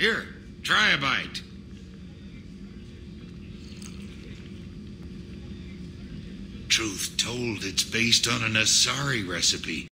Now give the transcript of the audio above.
Here, try a bite. Truth told, it's based on an Asari recipe.